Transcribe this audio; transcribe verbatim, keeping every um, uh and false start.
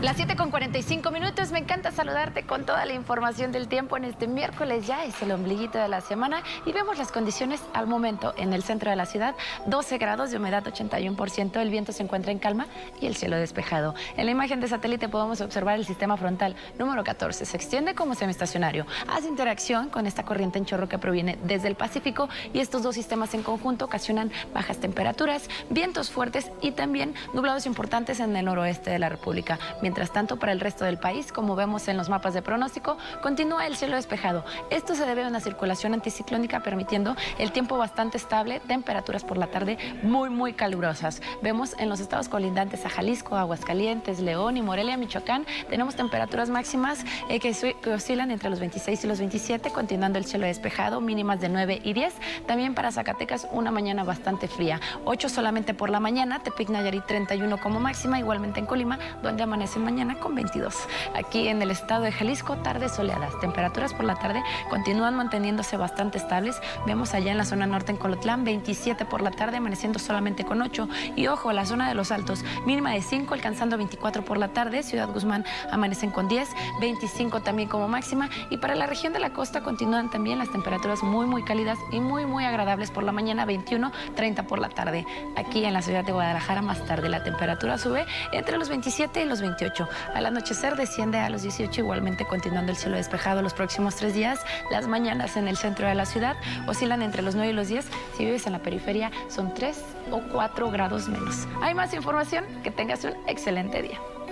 Las siete con cuarenta y cinco minutos, me encanta saludarte con toda la información del tiempo en este miércoles, ya es el ombliguito de la semana y vemos las condiciones al momento en el centro de la ciudad, doce grados de humedad, ochenta y uno por ciento, el viento se encuentra en calma y el cielo despejado. En la imagen de satélite podemos observar el sistema frontal número catorce, se extiende como semiestacionario, hace interacción con esta corriente en chorro que proviene desde el Pacífico y estos dos sistemas en conjunto ocasionan bajas temperaturas, vientos fuertes y también nublados importantes en el noroeste de la República. Mientras tanto, para el resto del país, como vemos en los mapas de pronóstico, continúa el cielo despejado. Esto se debe a una circulación anticiclónica permitiendo el tiempo bastante estable, temperaturas por la tarde muy, muy calurosas. Vemos en los estados colindantes a Jalisco, Aguascalientes, León y Morelia, Michoacán, tenemos temperaturas máximas eh, que, que oscilan entre los veintiséis y los veintisiete, continuando el cielo despejado, mínimas de nueve y diez. También para Zacatecas, una mañana bastante fría, ocho solamente por la mañana, Tepic, Nayarit, treinta y uno como máxima, igualmente en Colima, donde amanece mañana con veintidós. Aquí en el estado de Jalisco, tardes soleadas. Temperaturas por la tarde continúan manteniéndose bastante estables. Vemos allá en la zona norte en Colotlán, veintisiete por la tarde, amaneciendo solamente con ocho. Y ojo, la zona de los Altos, mínima de cinco, alcanzando veinticuatro por la tarde. Ciudad Guzmán amanecen con diez, veinticinco también como máxima. Y para la región de la costa continúan también las temperaturas muy, muy cálidas y muy, muy agradables por la mañana, veintiuno, treinta por la tarde. Aquí en la ciudad de Guadalajara, más tarde la temperatura sube entre los veintisiete y los veintiocho. Al anochecer desciende a los dieciocho, igualmente continuando el cielo despejado los próximos tres días. Las mañanas en el centro de la ciudad oscilan entre los nueve y los diez. Si vives en la periferia, son tres o cuatro grados menos. Hay más información, que tengas un excelente día.